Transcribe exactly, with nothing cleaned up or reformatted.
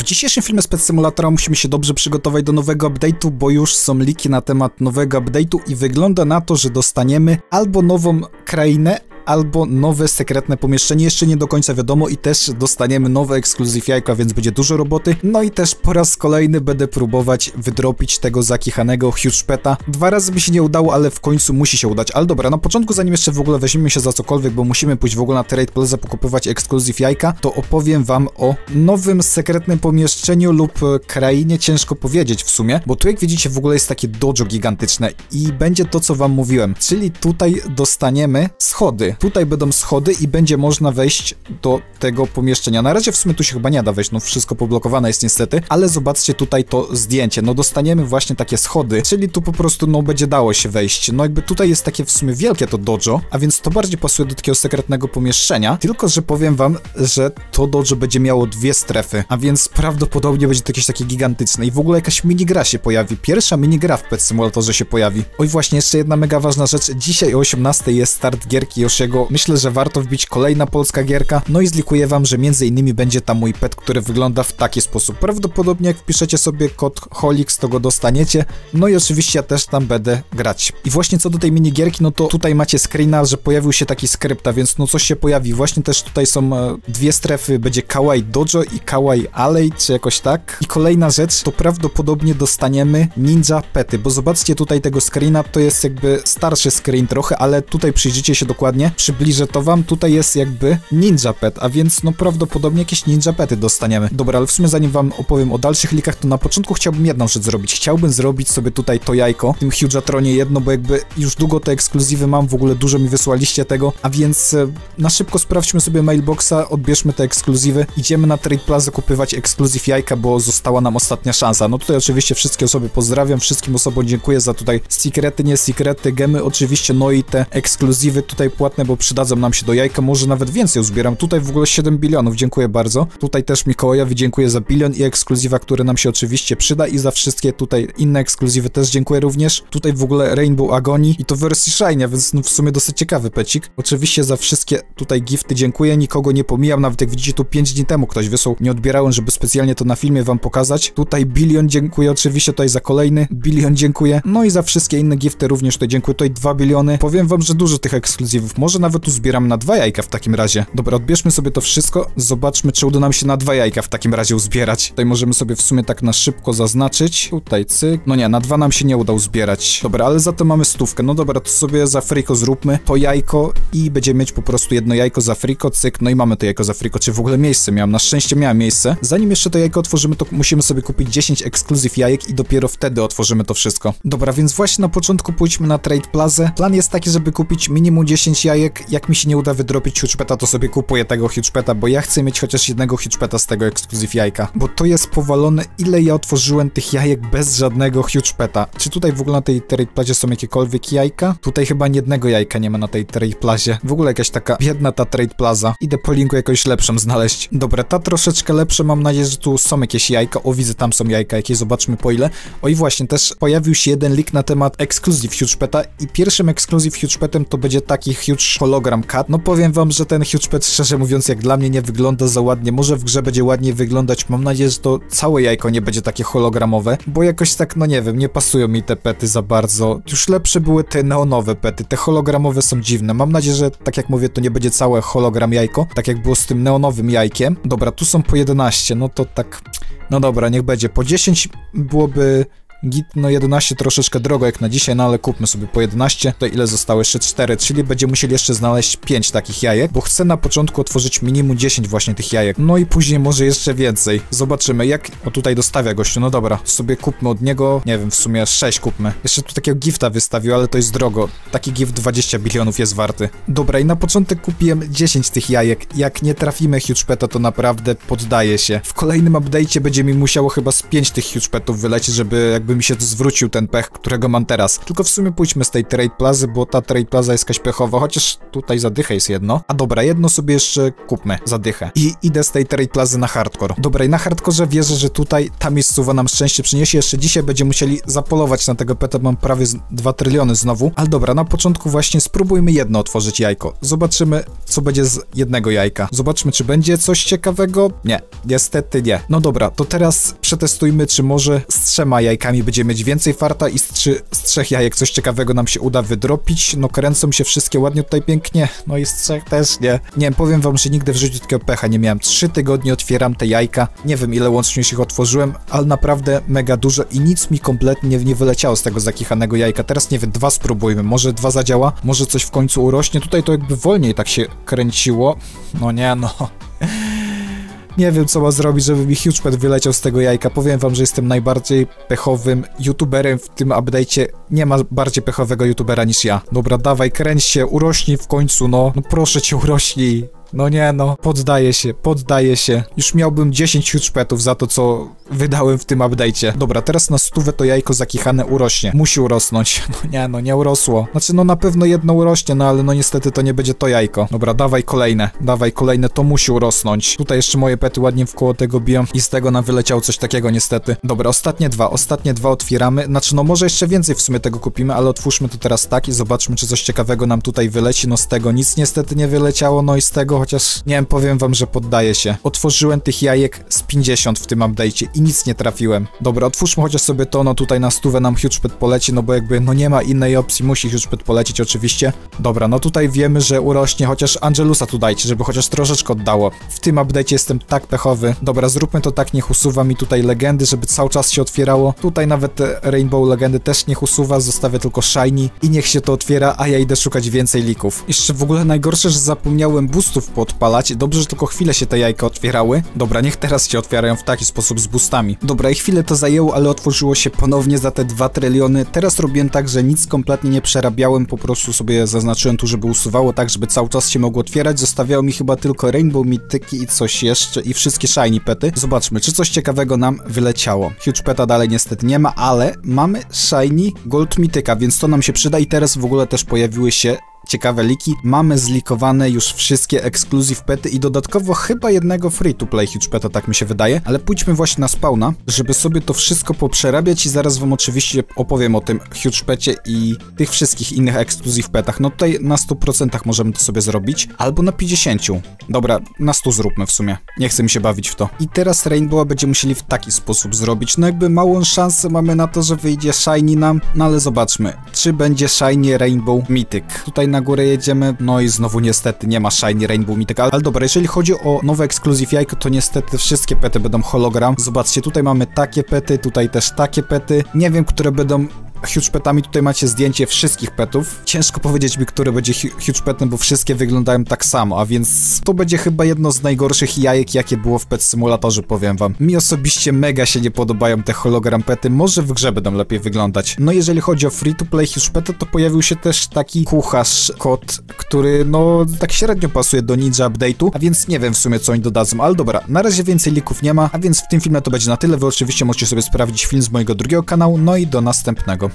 dzisiejszym filmie z Pet Simulatora musimy się dobrze przygotować do nowego update'u, bo już są leaki na temat nowego update'u i wygląda na to, że dostaniemy albo nową krainę, albo nowe sekretne pomieszczenie, jeszcze nie do końca wiadomo, i też dostaniemy nowe ekskluzyw jajka, więc będzie dużo roboty. No i też po raz kolejny będę próbować wydropić tego zakichanego Huge Peta. Dwa razy mi się nie udało, ale w końcu musi się udać. Ale dobra, na początku, zanim jeszcze w ogóle weźmiemy się za cokolwiek, bo musimy pójść w ogóle na Trade Plaza pokupywać ekskluzyw jajka, to opowiem wam o nowym sekretnym pomieszczeniu lub krainie, ciężko powiedzieć w sumie, bo tu jak widzicie w ogóle jest takie dojo gigantyczne i będzie to, co wam mówiłem, czyli tutaj dostaniemy schody. Tutaj będą schody i będzie można wejść do tego pomieszczenia. Na razie w sumie tu się chyba nie da wejść, no wszystko poblokowane jest niestety, ale zobaczcie tutaj to zdjęcie. No dostaniemy właśnie takie schody, czyli tu po prostu no będzie dało się wejść. No jakby tutaj jest takie w sumie wielkie to dojo, a więc to bardziej pasuje do takiego sekretnego pomieszczenia, tylko że powiem wam, że to dojo będzie miało dwie strefy, a więc prawdopodobnie będzie to jakieś takie gigantyczne i w ogóle jakaś minigra się pojawi. Pierwsza minigra w Pet Simulatorze się pojawi. Oj właśnie, jeszcze jedna mega ważna rzecz. Dzisiaj o osiemnastej jest start gierki Yoshiego. Myślę, że warto wbić kolejna polska gierka, no i zlikuję wam, że między innymi będzie tam mój pet, który wygląda w taki sposób. Prawdopodobnie jak wpiszecie sobie kod Holix, to go dostaniecie, no i oczywiście ja też tam będę grać. I właśnie co do tej minigierki, no to tutaj macie screena, że pojawił się taki skrypt, a więc no coś się pojawi. Właśnie też tutaj są e, dwie strefy, będzie Kawaii Dojo i Kawaii Alley, czy jakoś tak. I kolejna rzecz, to prawdopodobnie dostaniemy ninja pety, bo zobaczcie tutaj tego screena, to jest jakby starszy screen trochę, ale tutaj przyjrzyjcie się dokładnie, przybliżę to wam, tutaj jest jakby ninja pet, a więc no prawdopodobnie jakieś ninja pety dostaniemy. Dobra, ale w sumie zanim wam opowiem o dalszych likach, to na początku chciałbym jedną rzecz zrobić. Chciałbym zrobić sobie tutaj to jajko, w tym Hugeatronie jedno, bo jakby już długo te ekskluzywy mam, w ogóle dużo mi wysłaliście tego, a więc e, na szybko sprawdźmy sobie mailboxa, odbierzmy te ekskluzywy, idziemy na Trade Plaza kupywać ekskluzyw jajka, bo została nam ostatnia szansa. No tutaj oczywiście wszystkie osoby pozdrawiam, wszystkim osobom dziękuję za tutaj sekrety, nie sekrety, gemy oczywiście, no i te ekskluzywy tutaj płatne, bo przydadzą nam się do jajka, może nawet więcej uzbieram. Tutaj w ogóle siedem bilionów, dziękuję bardzo. Tutaj też Mikołajowi dziękuję za bilion i ekskluzywa, który nam się oczywiście przyda, i za wszystkie tutaj inne ekskluzywy też dziękuję również. Tutaj w ogóle Rainbow Agony i to w wersji Shine, więc no w sumie dosyć ciekawy pecik. Oczywiście za wszystkie tutaj gifty dziękuję, nikogo nie pomijam, nawet jak widzicie tu pięć dni temu ktoś wysłał, nie odbierałem, żeby specjalnie to na filmie wam pokazać. Tutaj bilion dziękuję oczywiście, tutaj za kolejny bilion dziękuję, no i za wszystkie inne gifty również tutaj dziękuję, tutaj dwa biliony. Powiem wam, że dużo tych ekskluzywów, może nawet tu zbieram na dwa jajka w takim razie. Dobra, odbierzmy sobie to wszystko, zobaczmy, czy uda nam się na dwa jajka w takim razie uzbierać. Tutaj możemy sobie w sumie tak na szybko zaznaczyć. Tutaj cyk. No nie, na dwa nam się nie uda uzbierać. Dobra, ale za to mamy stówkę. No dobra, to sobie za friko zróbmy to jajko i będziemy mieć po prostu jedno jajko za friko, cyk. No i mamy to jajko za friko. Czy w ogóle miejsce miałem? Na szczęście miałem miejsce. Zanim jeszcze to jajko otworzymy, to musimy sobie kupić dziesięć ekskluzyw jajek i dopiero wtedy otworzymy to wszystko. Dobra, więc właśnie na początku pójdźmy na Trade Plaza. Plan jest taki, żeby kupić minimum dziesięć jajek. Jak mi się nie uda wydropić Huge Peta, to sobie kupuję tego Huge Peta, bo ja chcę mieć chociaż jednego Huge Peta z tego ekskluzyw jajka, bo to jest powalone, ile ja otworzyłem tych jajek bez żadnego Huge Peta. Czy tutaj w ogóle na tej Trade Plazie są jakiekolwiek jajka? Tutaj chyba ani jednego jajka nie ma na tej Trade Plazie. W ogóle jakaś taka biedna ta Trade Plaza. Idę po linku jakąś lepszą znaleźć. Dobra, ta troszeczkę lepsza, mam nadzieję, że tu są jakieś jajka. O, widzę, tam są jajka jakieś, zobaczmy po ile. O i właśnie, też pojawił się jeden leak na temat ekskluzyw Huge Peta i pierwszym ekskluzyw Huge Petem to będzie taki Huge Hologram Cat. No powiem wam, że ten Huge Pet, szczerze mówiąc, jak dla mnie nie wygląda za ładnie. Może w grze będzie ładniej wyglądać. Mam nadzieję, że to całe jajko nie będzie takie hologramowe, bo jakoś tak, no nie wiem, nie pasują mi te pety za bardzo. Już lepsze były te neonowe pety. Te hologramowe są dziwne. Mam nadzieję, że tak jak mówię, to nie będzie całe hologram jajko, tak jak było z tym neonowym jajkiem. Dobra, tu są po jedenaście, no to tak... No dobra, niech będzie. Po dziesięć byłoby... Git, no jedenaście troszeczkę drogo jak na dzisiaj, no ale kupmy sobie po jedenaście. To ile zostało? Jeszcze cztery, czyli będziemy musieli jeszcze znaleźć pięć takich jajek, bo chcę na początku otworzyć minimum dziesięć właśnie tych jajek. No i później może jeszcze więcej. Zobaczymy jak... O, tutaj dostawia gościu, no dobra, sobie kupmy od niego, nie wiem, w sumie sześć kupmy. Jeszcze tu takiego gifta wystawił, ale to jest drogo. Taki gift dwadzieścia bilionów jest warty. Dobra, i na początek kupiłem dziesięć tych jajek. Jak nie trafimy Huge Peta, to naprawdę poddaję się. W kolejnym update'cie będzie mi musiało chyba z pięć tych Huge Petów wylecieć, żeby jakby jakby mi się zwrócił ten pech, którego mam teraz. Tylko w sumie pójdźmy z tej Trade Plazy, bo ta Trade Plaza jest jakaś pechowa, chociaż tutaj zadycha jest jedno. A dobra, jedno sobie jeszcze kupmy, zadychę. I idę z tej Trade Plazy na hardcore. Dobra, i na hardkorze wierzę, że tutaj ta miejscowa nam szczęście przyniesie. Jeszcze dzisiaj będziemy musieli zapolować na tego peta, mam prawie dwa tryliony znowu. Ale dobra, na początku właśnie spróbujmy jedno otworzyć jajko. Zobaczymy, co będzie z jednego jajka. Zobaczmy, czy będzie coś ciekawego. Nie, niestety nie. No dobra, to teraz przetestujmy, czy może z trzema jajkami będziemy mieć więcej farta i z, trzy, z trzech jajek coś ciekawego nam się uda wydropić. No kręcą się wszystkie ładnie tutaj pięknie. No i z trzech też nie. Nie wiem, powiem wam, że nigdy w życiu takiego pecha nie miałem. Trzy tygodnie otwieram te jajka. Nie wiem, ile łącznie się ich otworzyłem, ale naprawdę mega dużo i nic mi kompletnie nie wyleciało z tego zakichanego jajka. Teraz nie wiem, dwa spróbujmy. Może dwa zadziała, może coś w końcu urośnie. Tutaj to jakby wolniej tak się kręciło. No nie, no. Nie wiem, co ma zrobić, żeby mi Huge Pet wyleciał z tego jajka. Powiem wam, że jestem najbardziej pechowym youtuberem w tym update'cie. Nie ma bardziej pechowego youtubera niż ja. Dobra, dawaj, kręć się, urośnij w końcu, no. No proszę cię, urośnij. No nie no, poddaję się, poddaję się. Już miałbym dziesięć Huge Petów za to, co wydałem w tym update'cie. Dobra, teraz na stówę to jajko zakichane urośnie. Musi urosnąć. No nie no, nie urosło. Znaczy no na pewno jedno urośnie, no ale no niestety to nie będzie to jajko. Dobra, dawaj kolejne, dawaj kolejne, to musi urosnąć. Tutaj jeszcze moje pety ładnie wkoło tego biją i z tego nam wyleciało coś takiego niestety. Dobra, ostatnie dwa, ostatnie dwa otwieramy. Znaczy no może jeszcze więcej w sumie tego kupimy, ale otwórzmy to teraz tak i zobaczmy, czy coś ciekawego nam tutaj wyleci. No z tego nic niestety nie wyleciało, no i z tego chociaż, nie wiem, powiem wam, że poddaję się. Otworzyłem tych jajek z pięćdziesiąt w tym update'cie i nic nie trafiłem. Dobra, otwórzmy chociaż sobie to, no tutaj na stówę nam Huge Pet poleci, no bo jakby, no nie ma innej opcji, musi Huge Pet polecieć oczywiście. Dobra, no tutaj wiemy, że urośnie, chociaż Angelusa tu dajcie, żeby chociaż troszeczkę oddało. W tym update'cie jestem tak pechowy. Dobra, zróbmy to tak, niech usuwa mi tutaj legendy, żeby cały czas się otwierało. Tutaj nawet te Rainbow legendy też niech usuwa, zostawię tylko shiny i niech się to otwiera, a ja idę szukać więcej lików. Jeszcze w ogóle najgorsze, że zapomniałem boostów podpalać. Dobrze, że tylko chwilę się te jajka otwierały. Dobra, niech teraz się otwierają w taki sposób z boostami. Dobra, i chwilę to zajęło, ale otworzyło się ponownie za te dwa tryliony. Teraz robiłem tak, że nic kompletnie nie przerabiałem, po prostu sobie zaznaczyłem tu, żeby usuwało tak, żeby cały czas się mogło otwierać. Zostawiało mi chyba tylko Rainbow Mityki i coś jeszcze i wszystkie shiny pety. Zobaczmy, czy coś ciekawego nam wyleciało. Huge Peta dalej niestety nie ma, ale mamy shiny Gold Mityka, więc to nam się przyda i teraz w ogóle też pojawiły się ciekawe liki. Mamy zlikowane już wszystkie exclusive pety i dodatkowo chyba jednego free to play Huge Peta, tak mi się wydaje, ale pójdźmy właśnie na spawna, żeby sobie to wszystko poprzerabiać i zaraz wam oczywiście opowiem o tym Huge Pecie i tych wszystkich innych exclusive petach. No tutaj na stu procentach możemy to sobie zrobić, albo na pięćdziesięciu. Dobra, na stu zróbmy w sumie. Nie chcę mi się bawić w to. I teraz Rainbowa będziemy musieli w taki sposób zrobić. No jakby małą szansę mamy na to, że wyjdzie shiny nam, no ale zobaczmy, czy będzie shiny Rainbow Mythic. Tutaj na górę jedziemy, no i znowu niestety nie ma shiny Rainbow Mythic, ale, ale dobra, jeżeli chodzi o nowe exclusive jajko, to niestety wszystkie pety będą hologram. Zobaczcie, tutaj mamy takie pety, tutaj też takie pety. Nie wiem, które będą Huge Petami. Tutaj macie zdjęcie wszystkich petów. Ciężko powiedzieć mi, które będzie Huge Petem, bo wszystkie wyglądają tak samo, a więc to będzie chyba jedno z najgorszych jajek, jakie było w Pet Simulatorze, powiem wam. Mi osobiście mega się nie podobają te hologram pety, może w grze będą lepiej wyglądać. No jeżeli chodzi o free to play Huge Peta, to pojawił się też taki kucharz kot, który no tak średnio pasuje do Ninja Update'u, a więc nie wiem w sumie co oni dodadzą, ale dobra, na razie więcej lików nie ma, a więc w tym filmie to będzie na tyle. Wy oczywiście możecie sobie sprawdzić film z mojego drugiego kanału, no i do następnego.